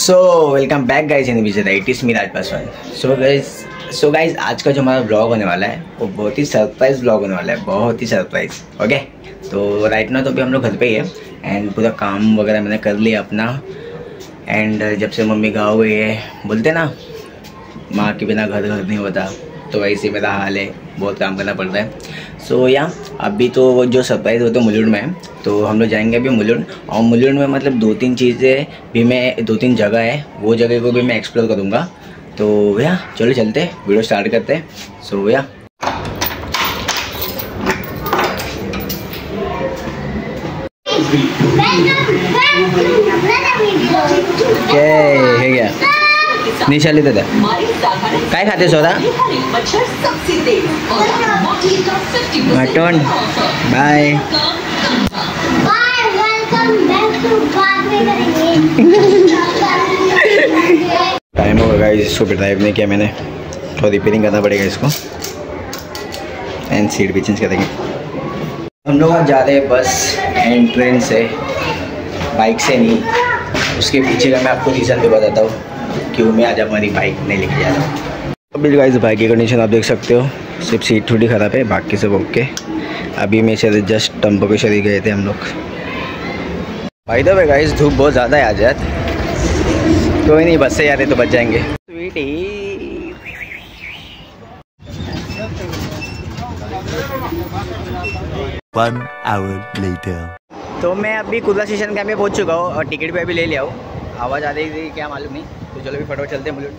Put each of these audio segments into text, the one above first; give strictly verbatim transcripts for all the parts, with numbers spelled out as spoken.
So welcome back guys in Vijay it is me Raj Paswan. So guys so guys आज का जो हमारा ब्लॉग होने वाला है वो बहुत ही सरप्राइज ब्लॉग होने वाला है, बहुत ही सरप्राइज। ओके, तो राइट ना तो अभी हम लोग घर पे ही है एंड पूरा काम वगैरह मैंने कर लिया अपना। एंड जब से मम्मी गाँव गई है, बोलते ना माँ के बिना घर घर नहीं होता, तो वैसे मेरा हाल है, बहुत काम करना पड़ रहा है। सो so, या अभी तो वो जो सरप्राइज़ होता है मुलुंड में है, तो हम लोग जाएंगे अभी मुलुंड। और मुलुंड में मतलब दो तीन चीज़ें भी मैं दो तीन जगह है, वो जगह को भी मैं एक्सप्लोर करूँगा। तो भैया चलो चलते वीडियो स्टार्ट करते हैं। सो so, भैया है क्या निशाली दादा काय खाते सोदा मटन। बाय टाइम होगा गाइस, इसको भी ड्राइव नहीं किया मैंने, तो रिपेयरिंग करना पड़ेगा इसको एंड सीट भी चेंज करेंगे। हम लोग आज जा रहे हैं बस एंड ट्रेन से, बाइक से नहीं। उसके पीछे का मैं आपको रीज़न भी बताता हूँ क्यों मैं आज हमारी बाइक नहीं लेके जा रहा हूँ। अभी गाइस बाइक की कंडीशन आप देख सकते हो, सिर्फ सीट थोड़ी ख़राब है, बाकी सब ओके। अभी मैं से जस्ट टम्पो के शरीर गए थे हम लोग। भाई तो गाइस धूप बहुत ज़्यादा है आज यार, कोई नहीं बस से जा रहे तो बच जाएंगे। One hour later. तो मैं अभी कुर्ला स्टेशन का में पहुंच चुका हूँ और टिकट भी अभी ले लिया हूँ। आवाज़ आ रही थी क्या मालूम नहीं, तो चलो अभी फटाफट चलते हैं मुलुंड।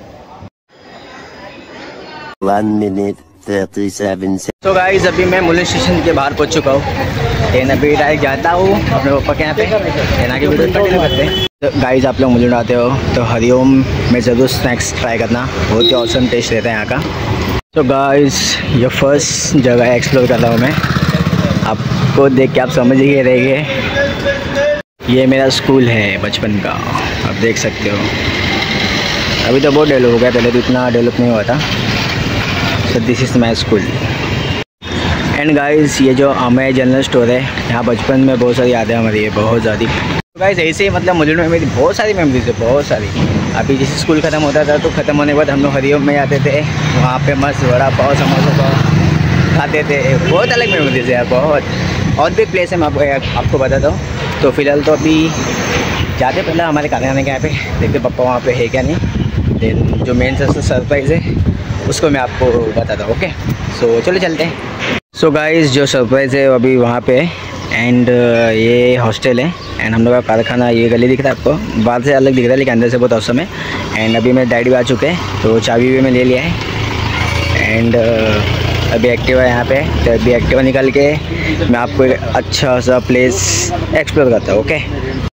One minute thirty-seven. तो गाइस अभी मैं मुलुंड स्टेशन के बाहर पहुंच चुका हूँ एंड अभी डायरेक्ट जाता हूँ अपने पापा के यहाँ पे एंड आगे वीडियो कंटिन्यू करते हैं। तो गाइस आप लोग मुलुंड आते हो तो हरिओम में ज़रूर स्नैक्स ट्राई करना, बहुत ही ऑसम टेस्ट रहता है यहाँ का। तो गाइस ये फर्स्ट जगह एक्सप्लोर कर रहा हूँ मैं, आपको देख के आप समझ ही रहेंगे। ये मेरा स्कूल है बचपन का, आप देख सकते हो। अभी तो बहुत डेवलप हो गया, पहले तो इतना डेवलप नहीं हुआ था। So this is my school. And guys ये जो अमय जनरल स्टोर है, यहाँ बचपन में बहुत सारी यादें हमारी है, बहुत ज़्यादा। तो गाइस ऐसे ही मतलब मुलुंड में मेरी बहुत सारी मेमोरीज है, बहुत सारी। अभी जैसे स्कूल ख़त्म होता था तो ख़त्म होने के बाद हम लोग हरिओम में आते थे, वहाँ पे मस्त वड़ा पाव समोसा पाव खाते थे। बहुत अलग मेमोरीज है यार, बहुत। और भी प्लेस है मैं आपको आपको बताता हूँ। तो फिलहाल तो अभी जाते पहले हमारे खाने के यहाँ पे देखते पापा वहाँ पे है क्या नहीं, देन जो मेन सरप्राइज़ है उसको मैं आपको बताता हूँ। ओके, सो चलो चलते हैं। सो गाइस जो सरप्राइज़ है अभी वहाँ पे एंड ये हॉस्टल है एंड हम लोग का कारखाना, ये गली दिख रहा है आपको, बाहर से अलग दिख रहा है लेकिन अंदर से बहुत औसम है। एंड अभी मेरे डैडी भी आ चुके हैं, तो चाबी भी मैं ले लिया है एंड अभी एक्टिवा है यहाँ पे, तो अभी एक्टिवा निकाल के मैं आपको एक अच्छा सा प्लेस एक्सप्लोर करता हूँ। ओके,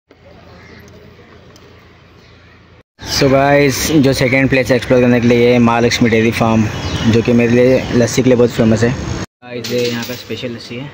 सो गाइस जो सेकंड प्लेस एक्सप्लोर करने के लिए है महालक्ष्मी डेयरी फार्म, जो कि मेरे लिए लस्सी के लिए बहुत फेमस है। गाइस ये यहाँ का स्पेशल लस्सी है।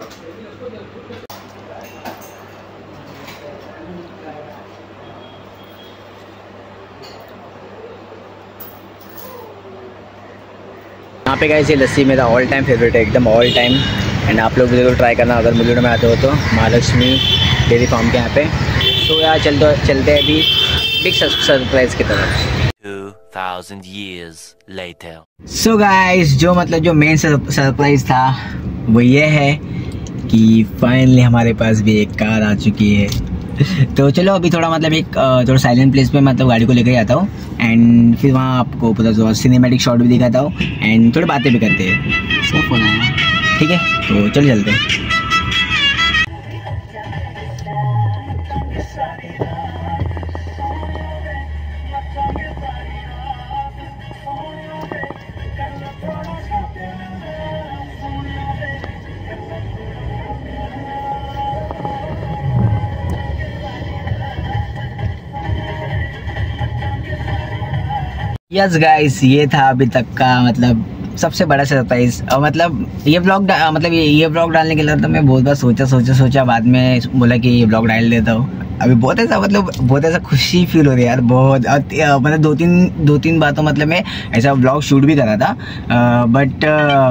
यहाँ पे गाइस ये लस्सी मेरा ऑल टाइम फेवरेट है, एकदम ऑल टाइम। एंड आप लोग भी जरूर ट्राई करना अगर मुलुंड में आते हो तो, महालक्ष्मी डेयरी फार्म के यहाँ पे। तो यार चलते चलते हैं अभी बिग सरप्राइज की तरफ। Two thousand years later. So guys जो मतलब जो मेन सरप्राइज था वो ये है कि फाइनली हमारे पास भी एक कार आ चुकी है। तो चलो अभी थोड़ा मतलब एक थोड़ा साइलेंट प्लेस पे मतलब गाड़ी को लेकर जाता हूँ एंड फिर वहाँ आपको पूरा जो सिनेमैटिक शॉट भी दिखाता हूँ एंड थोड़ी बातें भी करते हैं। सब फोन आया, ठीक है, तो चलो चलते हैं। यस गाइस ये था अभी तक का मतलब सबसे बड़ा सरप्राइज। और मतलब ये ब्लॉग मतलब ये ये ब्लॉग डालने के लिए तो मैं बहुत बार सोचा सोचा सोचा बाद में बोला कि ये ब्लॉग डाल देता हूँ। अभी बहुत ऐसा मतलब बहुत ऐसा खुशी फील हो रही है यार, बहुत मतलब दो तीन दो तीन बातों मतलब मैं ऐसा ब्लॉग शूट भी करा था बट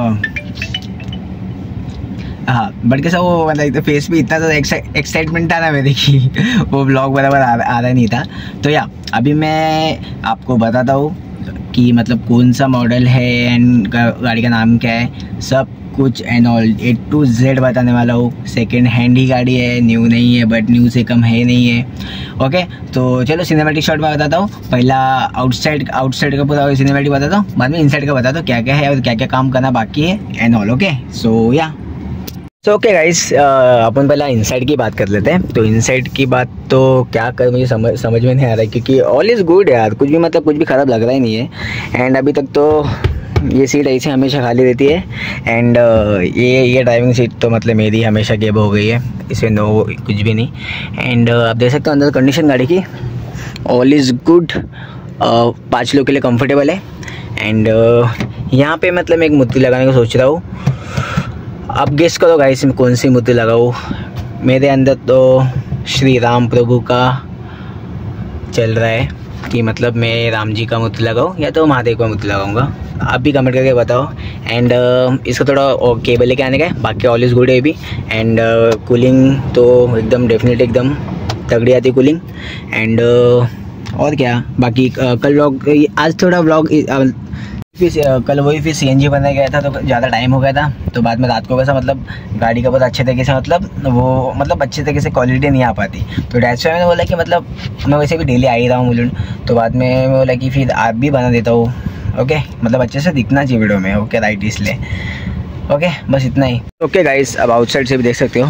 हाँ बट कैसा वो मतलब फेस पे इतना ज़्यादा एक्साइटमेंट था ना मेरे की वो ब्लॉग बराबर आ, आ रहा नहीं था। तो या अभी मैं आपको बताता हूँ कि मतलब कौन सा मॉडल है एंड गाड़ी का नाम क्या है, सब कुछ and all A to Z बताने वाला हूँ। सेकेंड हैंड ही गाड़ी है, न्यू नहीं है, बट न्यू से कम है नहीं है। ओके, तो चलो सिनेमैटिक शॉट में बताता हूँ। पहला आउटसाइड आउटसाइड का पूरा सिनेमैटिक बताता हूँ, बाद में इनसाइड का बताता हूँ क्या क्या है और क्या क्या काम करना बाकी है एंड ऑल। ओके, सो या सो ओके गाइस, अपन पहला इनसाइड की बात कर लेते हैं। तो इनसाइड की बात तो क्या कर मुझे समझ समझ में नहीं आ रहा है, क्योंकि ऑल इज़ गुड यार, कुछ भी मतलब कुछ भी ख़राब लग रहा ही नहीं है। एंड अभी तक तो ये सीट ऐसे हमेशा खाली रहती है। एंड uh, ये ये ड्राइविंग सीट तो मतलब मेरी हमेशा गेब हो गई है, इसमें नो कुछ भी नहीं। एंड uh, आप देख सकते हो अंदर कंडीशन गाड़ी की ऑल इज़ गुड, पाँच लोग के लिए कंफर्टेबल है। एंड uh, यहाँ पे मतलब मैं एक मूर्ति लगाने को सोच रहा हूँ। अब गेस करो गाइस मैं कौन सी मूर्ति लगाऊँ। मेरे अंदर तो श्री राम प्रभु का चल रहा है कि मतलब मैं राम जी का मूर्ति लगाऊँ या तो महादेव का मूर्ति लगाऊंगा। आप भी कमेंट करके बताओ। एंड uh, इसका थोड़ा केबल लेके आने का है, बाकी ऑल इज़ गुड है भी। एंड कूलिंग uh, तो एकदम डेफिनेट एकदम तगड़ी आती कूलिंग। एंड uh, और क्या बाकी uh, कल व्लॉग, आज थोड़ा व्लॉग uh, फिर कल वही फिर सी एन जी बनाया गया था तो ज़्यादा टाइम हो गया था, तो बाद में रात को वैसा मतलब गाड़ी का बहुत अच्छे तरीके से मतलब वो मतलब अच्छे तरीके से क्वालिटी नहीं आ पाती। तो डैट्स वाई मैंने बोला कि मतलब मैं वैसे भी डेली आ ही रहा हूँ मुझे, तो बाद में मैं बोला कि फिर आप भी बना देता हूँ। ओके, मतलब अच्छे से दिखना चाहिए वीडियो में। ओके राइट, इसलिए ओके बस इतना ही। ओके गाइस, अब आउटसाइड से भी देख सकते हो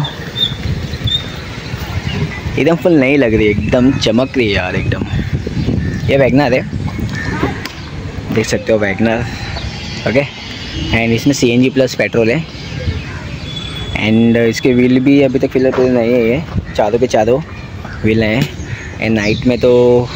एकदम फुल नहीं लग रही, एकदम चमक रही है यार एकदम। ये वैगनर है, देख सकते हो वैगनर। ओके, एंड इसमें C N G plus petrol है। एंड इसके व्हील भी अभी तक फिलहाल पूरे नहीं है, ये चारों के चारों व्हील हैं। एंड नाइट में तो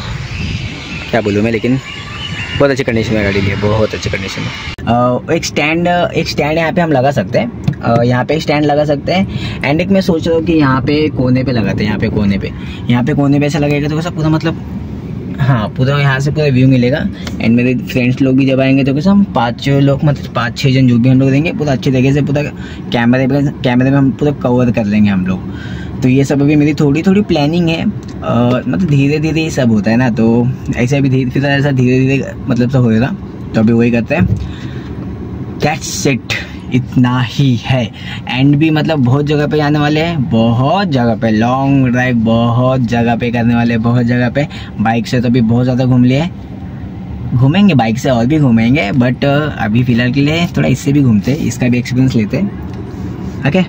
क्या बोलूँ मैं, लेकिन बहुत अच्छी कंडीशन में गाड़ी ली है, बहुत अच्छी कंडीशन में। एक स्टैंड एक स्टैंड यहाँ पे हम लगा सकते हैं, यहाँ पे स्टैंड लगा सकते हैं। एंड एक मैं सोच रहा हूँ कि यहाँ पे कोने पे लगाते हैं, यहाँ पे कोने पे यहाँ पे कोने पे ऐसा लगेगा तो कैसा पूरा मतलब हाँ पूरा यहाँ से पूरा व्यू मिलेगा। एंड मेरे फ्रेंड्स लोग भी जब आएंगे तो कैसा हम पाँच लोग मतलब पाँच छः जन जो भी हम लोग देंगे पूरा अच्छे तरीके से पूरा कैमरे कैमरे में हम पूरा कवर कर लेंगे हम लोग। तो ये सब अभी मेरी थोड़ी थोड़ी प्लानिंग है, आ, मतलब धीरे धीरे ही सब होता है ना, तो ऐसे अभी धीरे फिर ऐसा धीरे धीरे मतलब सब होएगा। तो अभी वही करते हैं, दैट्स इट, इतना ही है। एंड भी मतलब बहुत जगह पे जाने वाले हैं, बहुत जगह पे लॉन्ग ड्राइव बहुत जगह पे करने वाले हैं, बहुत जगह पे। बाइक से तो अभी बहुत ज़्यादा घूम लिए, घूमेंगे बाइक से और भी घूमेंगे, बट अभी फ़िलहाल के लिए थोड़ा इससे भी घूमते, इसका भी एक्सपीरियंस लेते। ओके,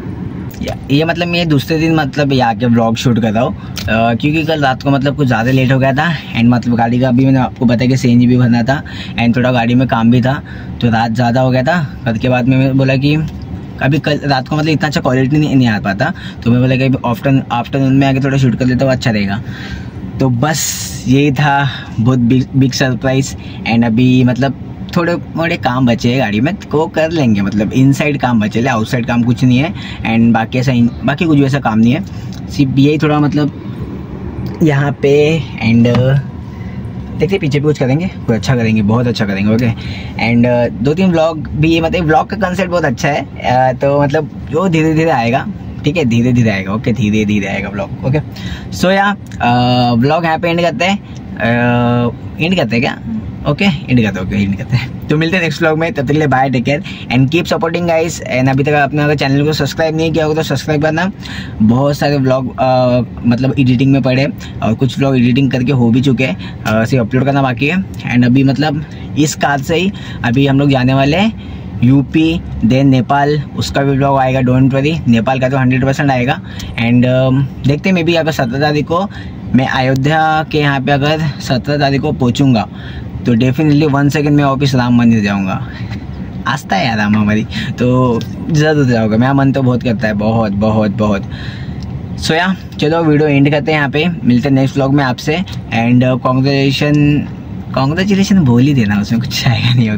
ये मतलब मैं दूसरे दिन मतलब ये आके व्लॉग शूट कर रहा हूँ, क्योंकि कल रात को मतलब कुछ ज़्यादा लेट हो गया था। एंड मतलब गाड़ी का अभी मैंने आपको बताया कि सी एन जी भी भरना था एंड थोड़ा गाड़ी में काम भी था, तो रात ज़्यादा हो गया था। कल के बाद में मैं बोला कि अभी कल रात को मतलब इतना अच्छा क्वालिटी नहीं, नहीं आ पाता, तो मैं बोला कि अभी आफ्टर आफ्टरनून में आके थोड़ा शूट कर लेता हूँ, अच्छा रहेगा। तो बस यही था, बहुत बिग बिग सरप्राइज़। एंड अभी मतलब थोड़े मोड़े काम बचे हैं गाड़ी में, को कर लेंगे, मतलब इनसाइड काम बचे ले, आउटसाइड काम कुछ नहीं है। एंड बाकी ऐसा बाकी कुछ वैसा काम नहीं है, सिर्फ यही थोड़ा मतलब यहाँ पे। एंड देखते पीछे भी कुछ करेंगे, कुछ अच्छा करेंगे, बहुत अच्छा करेंगे। ओके, एंड दो तीन व्लॉग भी, मतलब व्लॉग का कंसेप्ट बहुत अच्छा है, तो मतलब जो धीरे धीरे आएगा, ठीक है धीरे धीरे आएगा। ओके, धीरे धीरे आएगा व्लॉग। ओके, सो या व्लॉग यहाँ पे एंड करते हैं, एंड करते हैं क्या? ओके, एंड करते ओके एंड करते हैं। तो मिलते हैं नेक्स्ट व्लॉग में, तब तक के लिए bye, take care and keep supporting guys. And अभी तक आपने अगर चैनल को सब्सक्राइब नहीं किया होगा तो सब्सक्राइब करना। बहुत सारे व्लॉग मतलब एडिटिंग में पड़े और कुछ व्लॉग एडिटिंग करके हो भी चुके हैं, सिर्फ अपलोड करना बाकी है। एंड अभी मतलब इस कार से ही अभी हम लोग जाने वाले हैं यूपी, देन नेपाल, उसका भी व्लॉग आएगा, डोंट वरी। नेपाल का तो हंड्रेड परसेंट आएगा। एंड देखते मे बी अगर सत्रह तारीख को मैं अयोध्या के यहाँ पे अगर सत्रह तारीख को पहुँचूँगा तो डेफिनेटली वन सेकेंड में वापस राम मंदिर जाऊँगा। आस्था है यार राम हमारी, तो ज़रूर जाऊँगा। मेरा मन तो बहुत करता है, बहुत बहुत बहुत। सो या चलो वीडियो एंड करते हैं यहाँ पे, मिलते हैं नेक्स्ट व्लॉग में आपसे। एंड कॉन्ग्रेचुलेशन कॉन्ग्रेचुलेशन बोल ही देना, उसमें कुछ आएगा नहीं।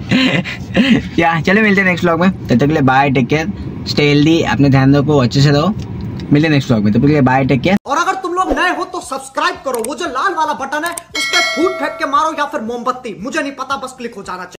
ओके या चलो मिलते हैं नेक्स्ट व्लॉग में, तब तक के लिए bye, take care, stay healthy, अपने ध्यान रखो, अच्छे से रहो। मिलते हैं नेक्स्ट व्लॉग में, तब तक के लिए बाय, टेक केयर। और अगर तुम लोग नए हो तो सब्सक्राइब करो, वो जो लाल वाला बटन है उस पर फूट फेंक के मारो या फिर मोमबत्ती, मुझे नहीं पता, बस क्लिक हो जाना चाहिए।